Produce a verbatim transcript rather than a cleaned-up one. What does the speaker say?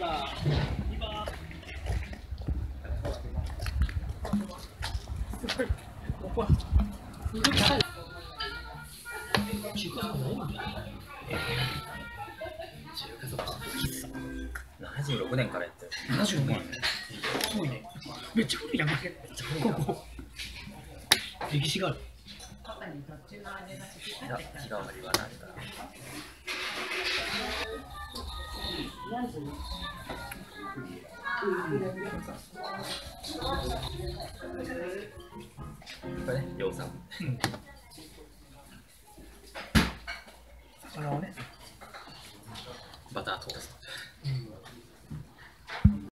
ななじゅうろくねんからやってる。 ななじゅうろくねん。すごいね。めっちゃ古いやん、ここ。歴史がある。 いや、日替わりはないから。これね、量産。 うん。魚はね。 バタートースト。